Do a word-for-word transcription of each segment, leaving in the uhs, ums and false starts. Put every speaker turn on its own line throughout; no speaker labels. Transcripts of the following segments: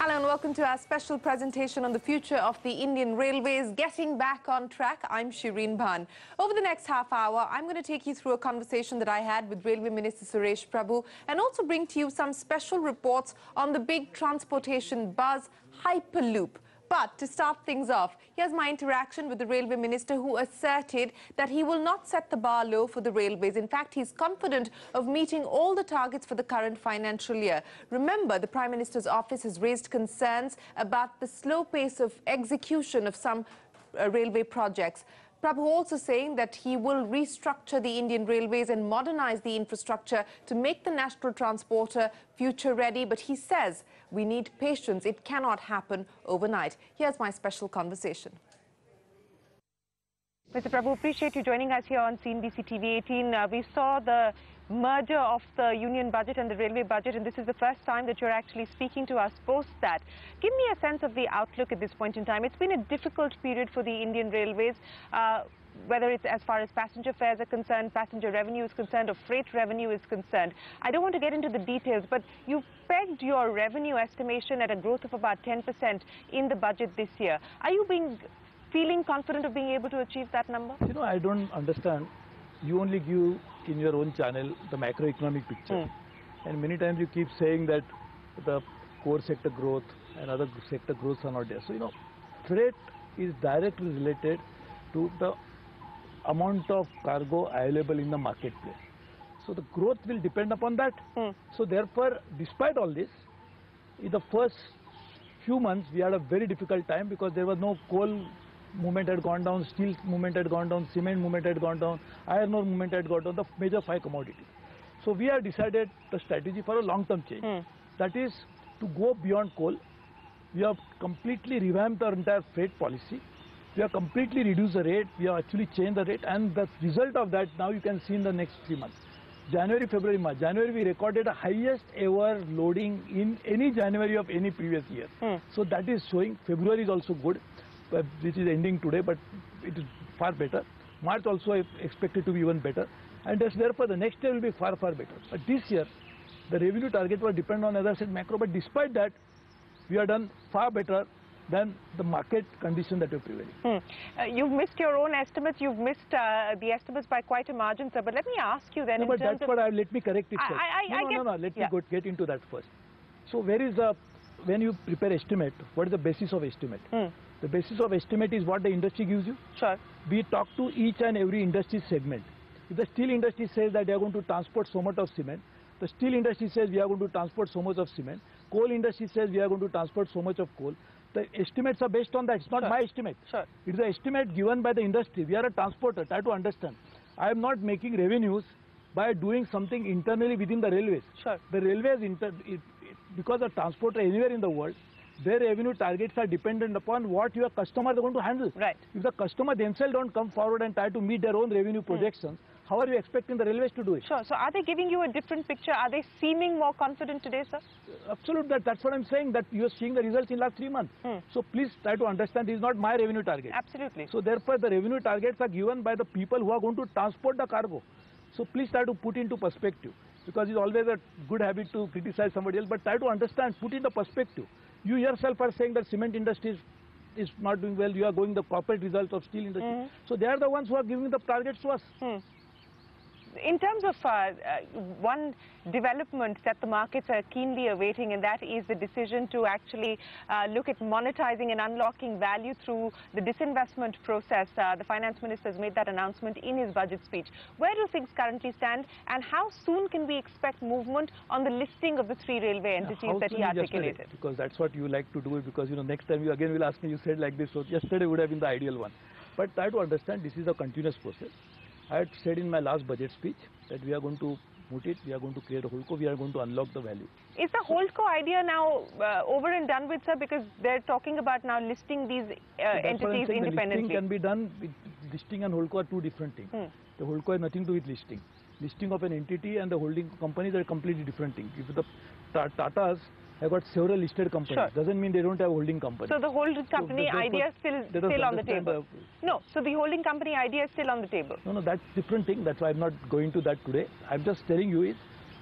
Hello and welcome to our special presentation on the future of the Indian Railways, getting back on track. I'm Shireen Bhan. Over the next half hour, I'm going to take you through a conversation that I had with Railway Minister Suresh Prabhu and also bring to you some special reports on the big transportation buzz, Hyperloop. But to start things off, here's my interaction with the Railway Minister, who asserted that he will not set the bar low for the railways. In fact, he's confident of meeting all the targets for the current financial year. Remember, the Prime Minister's office has raised concerns about the slow pace of execution of some uh, railway projects. Prabhu also saying that he will restructure the Indian Railways and modernize the infrastructure to make the national transporter future ready. But he says we need patience. It cannot happen overnight. Here's my special conversation. Mister Prabhu, appreciate you joining us here on C N B C T V eighteen. Uh, we saw the merger of the union budget and the railway budget, and this is the first time that you're actually speaking to us post that. Give me a sense of the outlook at this point in time. It's been a difficult period for the Indian Railways, uh, whether it's as far as passenger fares are concerned, passenger revenue is concerned, or freight revenue is concerned. I don't want to get into the details, but you've pegged your revenue estimation at a growth of about ten percent in the budget this year. Are you being feeling confident of being able to achieve that number?
You know, I don't understand. You only give in your own channel the macroeconomic picture. Mm. And many times you keep saying that the core sector growth and other sector growths are not there. So, you know, freight is directly related to the amount of cargo available in the marketplace. So the growth will depend upon that. Mm. So therefore, despite all this, in the first few months, we had a very difficult time because there was no coal movement had gone down, steel movement had gone down, cement movement had gone down, iron ore movement had gone down, the major five commodities. So we have decided the strategy for a long-term change. Mm. That is to go beyond coal. We have completely revamped our entire freight policy. We have completely reduced the rate. We have actually changed the rate, and the result of that now you can see in the next three months. January, February, March. January we recorded the highest ever loading in any January of any previous year. Mm. So that is showing. February is also good, which is ending today, but it is far better. March also is expected to be even better, and therefore the next year will be far, far better. But this year, the revenue target will depend on, as I said, macro, but despite that, we have done far better than the market condition that are prevailing. Hmm.
Uh, you've missed your own estimates. You've missed uh, the estimates by quite a margin, sir. But let me ask you then.
No,
in
but
terms
that's
of
what I let me correct it first.
I, I,
no,
I
no,
get,
no, no. Let
yeah.
me go, get into that first. So where is the when you prepare estimate? What is the basis of estimate? Hmm. The basis of estimate is what the industry gives you.
Sure.
We talk to each and every industry segment. If the steel industry says that they are going to transport so much of cement, the steel industry says we are going to transport so much of cement. Coal industry says we are going to transport so much of coal. The estimates are based on that. It's not
sure.
my estimate.
Sure.
It is an estimate given by the industry. We are a transporter. Try to understand. I am not making revenues by doing something internally within the railways.
Sure.
The railways, inter it, it, because a transporter anywhere in the world, their revenue targets are dependent upon what your customers are going to handle.
Right.
If the customer themselves don't come forward and try to meet their own revenue projections, mm. how are you expecting the railways to do it?
Sure. So are they giving you a different picture? Are they seeming more confident today, sir?
Absolutely. That, that's what I'm saying, that you are seeing the results in last three months. Mm. So please try to understand this is not my revenue target.
Absolutely.
So therefore the revenue targets are given by the people who are going to transport the cargo. So please try to put into perspective, because it's always a good habit to criticize somebody else, but try to understand, put in the perspective. You yourself are saying that cement industry is, is not doing well. You are going the corporate results of steel industry. Mm-hmm. So they are the ones who are giving the targets to us. Hmm.
In terms of uh, uh, one development that the markets are keenly awaiting, and that is the decision to actually uh, look at monetizing and unlocking value through the disinvestment process. Uh, the finance minister has made that announcement in his budget speech. Where do things currently stand, and how soon can we expect movement on the listing of the three railway entities
yeah,
that he articulated?
Yesterday, because that's what you like to do, because you know next time you again will ask me, you said like this, so yesterday would have been the ideal one. But try to understand this is a continuous process. I had said in my last budget speech that we are going to put it, we are going to create a HoldCo, we are going to unlock the value.
Is the HoldCo idea now uh, over and done with, sir? Because they're talking about now listing these uh, entities independently.
The listing can be done, with listing and HoldCo are two different things. Hmm. The HoldCo has nothing to do with listing. Listing of an entity and the holding companies are completely different things. If the Tatas have got several listed companies, sure. doesn't mean they don't have a holding company.
So the holding company so idea is still, still on the table? The, no, so the holding company idea is still on the table?
No, no, that's different thing. That's why I'm not going to that today. I'm just telling you is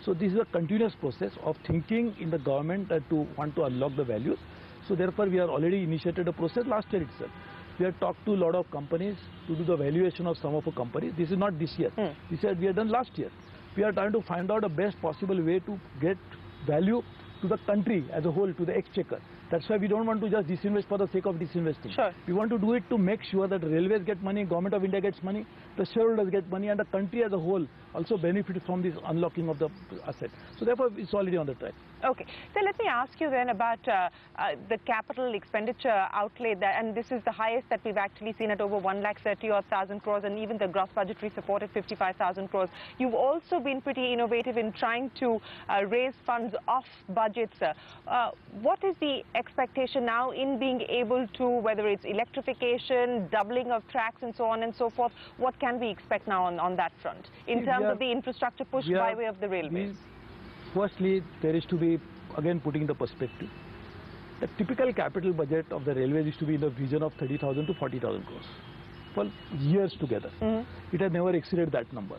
So this is a continuous process of thinking in the government that to want to unlock the values. So therefore, we are already initiated a process last year itself. We have talked to a lot of companies to do the valuation of some of the companies. This is not this year. Mm. This year we have done last year. We are trying to find out the best possible way to get value to the country as a whole, to the exchequer. That's why we don't want to just disinvest for the sake of disinvesting.
Sure.
We want to do it to make sure that railways get money, Government of India gets money, the shareholders get money, and the country as a whole also benefits from this unlocking of the asset. So therefore, it's already on the track.
Okay. So let me ask you then about uh, uh, the capital expenditure outlay, that, and this is the highest that we've actually seen at over one lakh thirty odd thousand crores, and even the gross budgetary support at fifty-five thousand crores. You've also been pretty innovative in trying to uh, raise funds off budgets. Uh, what is the expectation now in being able to, whether it's electrification, doubling of tracks and so on and so forth, what can we expect now on, on that front in
See,
terms
are,
of the infrastructure push by way of the railways?
Firstly, there is to be, again putting the perspective, the typical capital budget of the railways is to be in the region of thirty thousand to forty thousand crores for years together. Mm-hmm. It has never exceeded that number.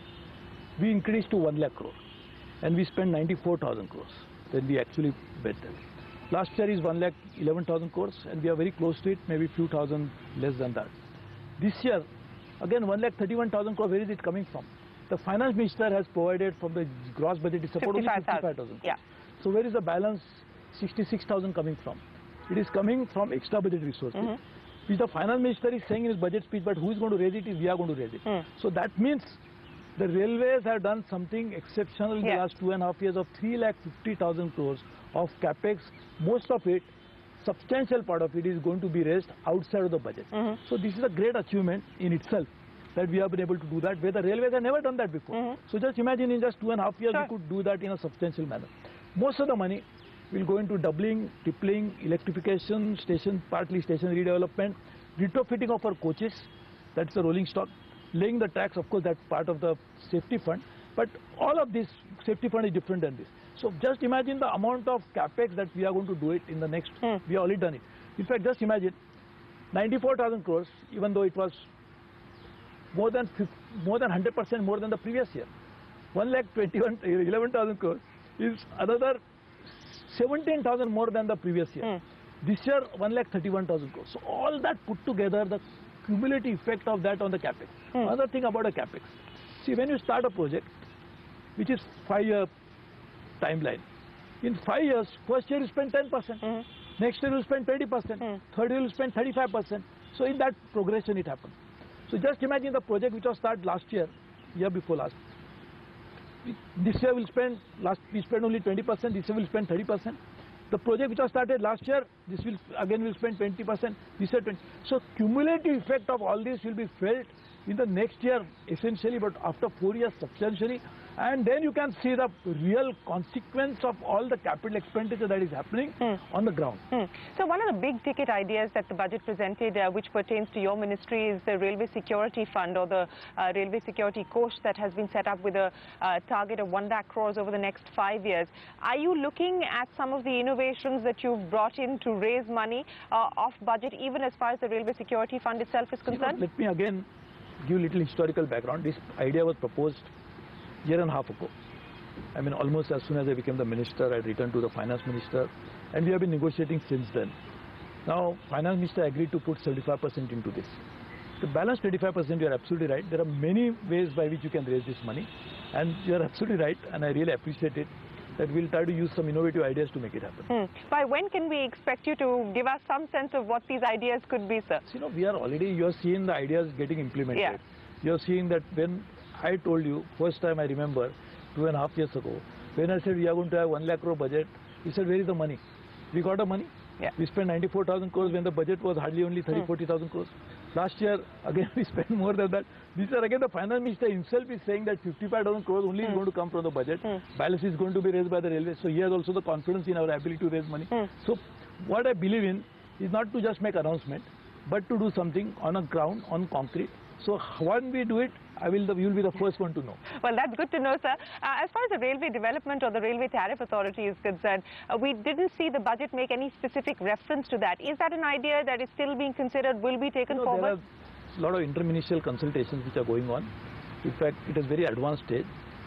We increased to one lakh crore and we spent ninety-four thousand crores. Then we actually bet them. Last year is one lakh eleven thousand crores and we are very close to it, maybe few thousand less than that. This year, again one lakh thirty-one thousand crores, where is it coming from? The finance minister has provided from the gross budget support only fifty-five thousand.
Yeah.
So where is the balance sixty-six thousand coming from? It is coming from extra budget resources, mm-hmm. which the finance minister is saying in his budget speech, but who is going to raise it is we are going to raise it. Mm. So that means the railways have done something exceptional in yeah. the last two and a half years of three lakh fifty thousand crores of capex. Most of it, substantial part of it is going to be raised outside of the budget. Mm-hmm. So this is a great achievement in itself, that we have been able to do that, where the railways have never done that before. Mm-hmm. So just imagine in just two and a half years, sure. we could do that in a substantial manner. Most of the money will go into doubling, tripling, electrification, station, partly station redevelopment, retrofitting of our coaches, that's the rolling stock, laying the tracks, of course, that's part of the safety fund. But all of this safety fund is different than this. So just imagine the amount of capex that we are going to do it in the next, mm. we have already done it. In fact, just imagine ninety-four thousand crores, even though it was more than more than one hundred percent more than the previous year. one lakh twenty-one, eleven thousand crores is another seventeen thousand more than the previous year. Mm. This year, one lakh thirty-one thousand crores. So all that put together, the cumulative effect of that on the capex. Mm. Another thing about a capex. See, when you start a project, which is five-year timeline, in five years, first year you spend ten percent, mm. next year you spend twenty percent, mm. third year you spend thirty-five percent. So in that progression it happens. So just imagine the project which was started last year, year before last. This year we'll spend, last we spent only twenty percent, this year we'll spend thirty percent. The project which was started last year, this will again will spend twenty percent, this year twenty. So cumulative effect of all this will be felt in the next year essentially, but after four years substantially. And then you can see the real consequence of all the capital expenditure that is happening hmm. on the ground.
Hmm. So one of the big ticket ideas that the budget presented, uh, which pertains to your ministry, is the Railway Security Fund, or the uh, Railway Security Coach, that has been set up with a uh, target of one lakh crores over the next five years. Are you looking at some of the innovations that you've brought in to raise money uh, off budget, even as far as the Railway Security Fund itself is concerned?
You know, let me again give a little historical background. This idea was proposed year and a half ago. I mean, almost as soon as I became the minister, I returned to the finance minister, and we have been negotiating since then. Now, finance minister agreed to put seventy-five percent into this. The balance twenty-five percent, you are absolutely right. There are many ways by which you can raise this money, and you are absolutely right, and I really appreciate it, that we'll try to use some innovative ideas to make it happen.
Hmm. By when can we expect you to give us some sense of what these ideas could be, sir?
So, you know, we are already, you are seeing the ideas getting implemented. Yeah. You are seeing that when I told you, first time I remember, two and a half years ago, when I said we are going to have one lakh crore budget, you said, where is the money? We got the money.
Yeah.
We spent ninety-four thousand crores when the budget was hardly only thirty, hmm. forty thousand crores. Last year, again, we spent more than that. This year, again, the finance minister himself is saying that fifty-five thousand crores only hmm. is going to come from the budget. Hmm. Balance is going to be raised by the railways. So he has also the confidence in our ability to raise money. Hmm. So what I believe in is not to just make announcement, but to do something on a ground, on concrete. So when we do it, I will the, you will be the first one to know.
Well, that's good to know, sir. Uh, as far as the railway development or the railway tariff authority is concerned, uh, we didn't see the budget make any specific reference to that. Is that an idea that is still being considered, will be taken
you know,
forward?
There are a lot of interministerial consultations which are going on. In fact, it is very advanced stage.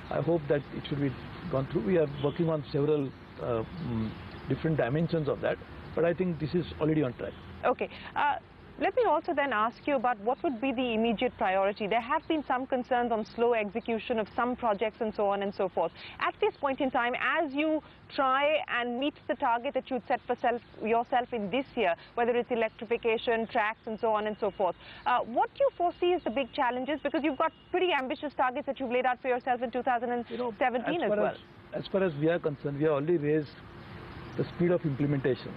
I hope that it should be gone through. We are working on several uh, mm, different dimensions of that, but I think this is already on track.
Okay. Uh, Let me also then ask you about what would be the immediate priority. There have been some concerns on slow execution of some projects and so on and so forth. At this point in time, as you try and meet the target that you'd set for self, yourself in this year, whether it's electrification, tracks and so on and so forth, uh, what do you foresee as the big challenges? Because you've got pretty ambitious targets that you've laid out for yourself in two thousand seventeen
you know, as
as well.
As, as far as we are concerned, we have already raised the speed of implementation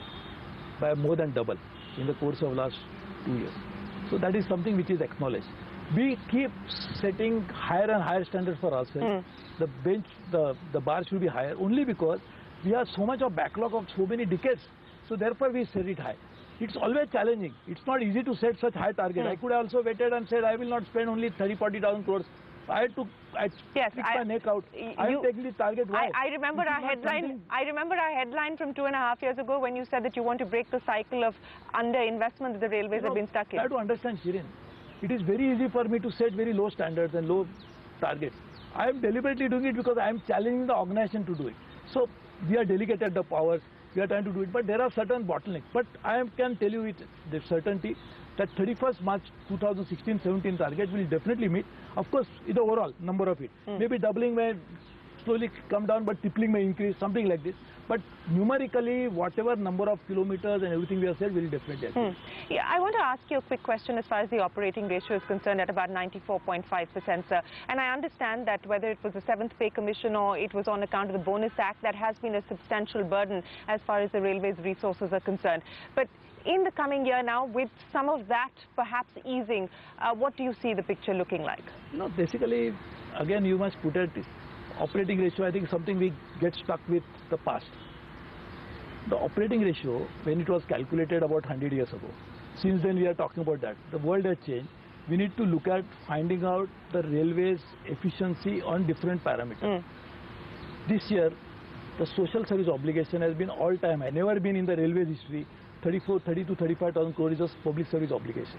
by more than double in the course of last two years. So that is something which is acknowledged. We keep setting higher and higher standards for ourselves. Mm. The bench, the, the bar should be higher only because we have so much of backlog of so many decades. So therefore we set it high. It's always challenging. It's not easy to set such high target. Mm. I could have also waited and said I will not spend only thirty, forty thousand crores. I had to I
yes,
stick
I,
my neck out. I am taking the target. Why?
I, I remember our headline. I remember our headline from two and a half years ago when you said that you want to break the cycle of underinvestment that the railways
you know,
have been stuck in.
I have to understand, Shirin. It is very easy for me to set very low standards and low targets. I am deliberately doing it because I am challenging the organization to do it. So we are delegated the powers. We are trying to do it, but there are certain bottlenecks. But I am, can tell you with the certainty that thirty-first March two thousand sixteen seventeen target will definitely meet. Of course, the overall number of it. Mm. Maybe doubling may slowly come down, but tripling may increase, something like this. But numerically, whatever number of kilometers and everything we have said will definitely happen.
Hmm. Yeah, I want to ask you a quick question as far as the operating ratio is concerned at about ninety-four point five percent, sir. And I understand that whether it was the seventh Pay Commission or it was on account of the Bonus Act, that has been a substantial burden as far as the railways resources are concerned. But in the coming year now, with some of that perhaps easing, uh, what do you see the picture looking like?
You know, basically, again, you must put it, operating ratio, I think something we get stuck with the past. The operating ratio, when it was calculated about one hundred years ago, since then we are talking about that. The world has changed. We need to look at finding out the railways efficiency on different parameters. Mm. This year, the social service obligation has been all-time high, never been in the railways history. thirty-four, thirty to thirty-five thousand crores is public service obligation.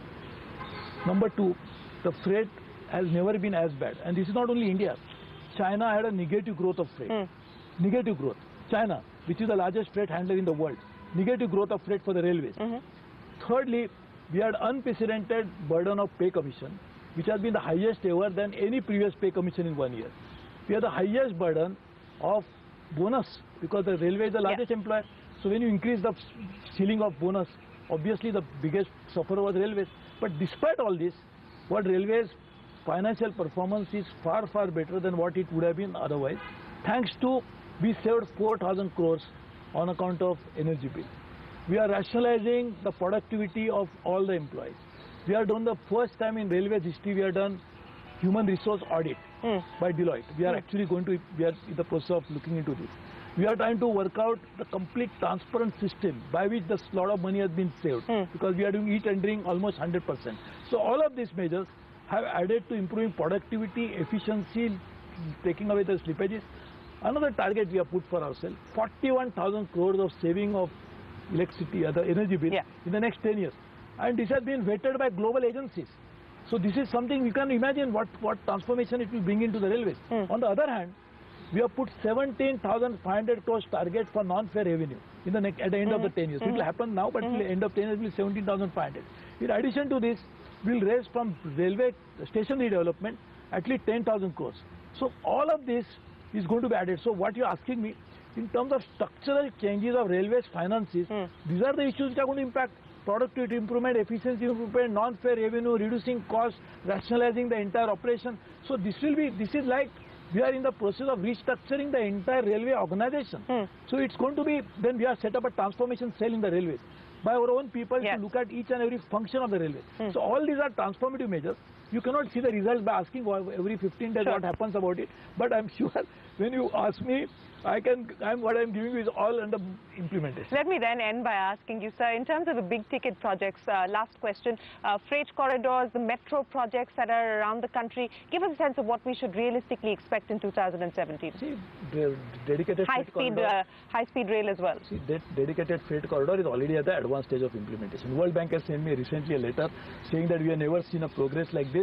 Number two, the freight has never been as bad. And this is not only India. China had a negative growth of freight. Mm. Negative growth. China, which is the largest freight handler in the world. Negative growth of freight for the railways. Mm-hmm. Thirdly, we had unprecedented burden of pay commission, which has been the highest ever than any previous pay commission in one year. We have the highest burden of bonus because the railway is the largest yeah. employer. So when you increase the ceiling of bonus, obviously the biggest sufferer was railways. But despite all this, what railways financial performance is far, far better than what it would have been otherwise. Thanks to, we saved four thousand crores on account of energy bill. We are rationalizing the productivity of all the employees. We are done the first time in railways history, we have done human resource audit mm. by Deloitte. We are mm. actually going to, we are in the process of looking into this. We are trying to work out the complete transparent system by which the lot of money has been saved mm. because we are doing e-tendering almost one hundred percent. So all of these measures have added to improving productivity, efficiency, taking away the slippages. Another target we have put for ourselves, forty-one thousand crores of saving of electricity, other energy bill yeah. in the next ten years. And this has been vetted by global agencies. So this is something we can imagine what, what transformation it will bring into the railways. Mm. On the other hand, we have put seventeen thousand five hundred crores target for non-fare revenue in the next, at the end mm-hmm. of the ten years. Mm-hmm. It will happen now, but mm-hmm. at the end of ten years it will be seventeen thousand five hundred. In addition to this, we will raise from railway station redevelopment at least ten thousand crores. So all of this is going to be added. So what you are asking me, in terms of structural changes of railways finances, mm. these are the issues which are going to impact productivity improvement, efficiency improvement, non-fare revenue, reducing costs, rationalizing the entire operation. So this will be, this is like we are in the process of restructuring the entire railway organization. Mm. So it's going to be, then we have set up a transformation cell in the railways by our own people yes. to look at each and every function of the railway. Mm. So all these are transformative measures. You cannot see the results by asking every fifteen days sure. what happens about it. But I'm sure when you ask me, I can, I'm, what I'm giving you is all under implementation.
Let me then end by asking you, sir, in terms of the big ticket projects, uh, last question, uh, freight corridors, the metro projects that are around the country, give us a sense of what we should realistically expect in two thousand seventeen.
See, the dedicated
high
freight
speed,
corridor,
uh, high speed rail as well.
See, that dedicated freight corridor is already at the advanced stage of implementation. World Bank has sent me recently a letter saying that we have never seen a progress like this.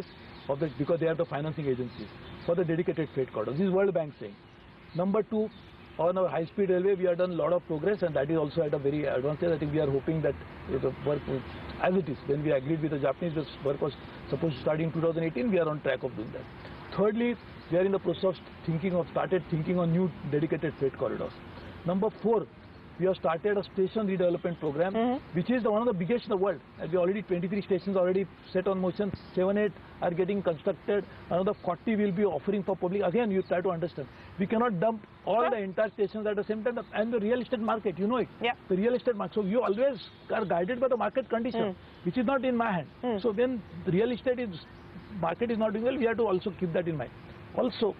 of the, because they are the financing agencies for the dedicated freight corridors. This is World Bank saying. Number two, on our high-speed railway, we have done a lot of progress, and that is also at a very advanced stage. I think we are hoping that the work, as it is, when we agreed with the Japanese, this work was supposed to start in two thousand eighteen. We are on track of doing that. Thirdly, we are in the process of thinking of started thinking on new dedicated freight corridors. Number four, we have started a station redevelopment program, mm-hmm. which is the, one of the biggest in the world. And we already twenty-three stations already set on motion. Seven, eight are getting constructed. Another forty will be offering for public. Again, you try to understand. We cannot dump all sure. the entire stations at the same time. And the real estate market, you know it. Yeah. The real estate market. So you always are guided by the market condition, mm. which is not in my hand. Mm. So when the real estate is market is not doing well, we have to also keep that in mind. Also,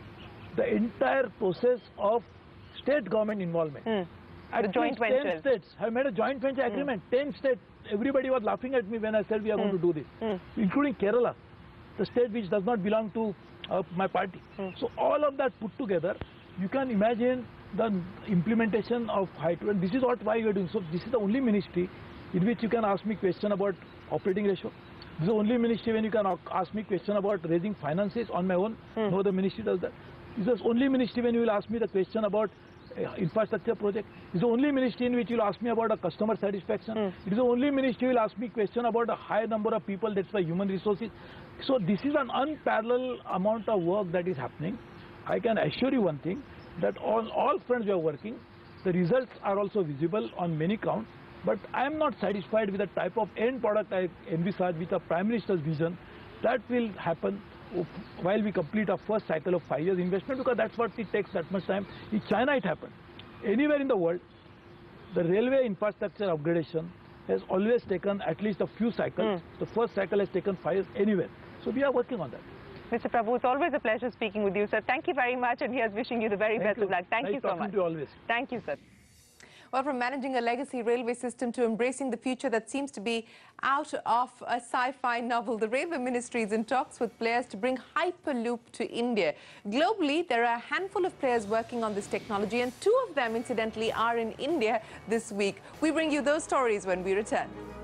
the entire process of state government involvement. Mm.
The joint ventures.
ten states have made a joint venture agreement. Mm. ten states. Everybody was laughing at me when I said we are mm. going to do this, mm. including Kerala, the state which does not belong to uh, my party. Mm. So all of that put together, you can imagine the implementation of hydro. This is what why we are doing. So this is the only ministry in which you can ask me question about operating ratio. This is the only ministry when you can ask me question about raising finances on my own. Mm. No other ministry does that. This is the only ministry when you will ask me the question about uh, infrastructure project. It is the only ministry in which you will ask me about a customer satisfaction. Mm. It is the only ministry you will ask me question about a high number of people, that's why human resources. So this is an unparalleled amount of work that is happening. I can assure you one thing, that on all fronts we are working. The results are also visible on many counts. But I am not satisfied with the type of end product I envisage with the Prime Minister's vision. That will happen while we complete our first cycle of five years investment, because that's what it takes that much time. In China it happened. Anywhere in the world, the railway infrastructure upgradation has always taken at least a few cycles. Mm. The first cycle has taken five years anywhere. So we are working on that.
Mister Prabhu, it's always a pleasure speaking with you, sir. Thank you very much, and here's wishing you the very
Thank
best
you.
of luck. Thank
nice
you so much.
Talking to you always.
Thank you, sir. Well, from managing a legacy railway system to embracing the future that seems to be out of a sci-fi novel, the Railway Ministry is in talks with players to bring Hyperloop to India. Globally, there are a handful of players working on this technology, and two of them, incidentally, are in India this week. We bring you those stories when we return.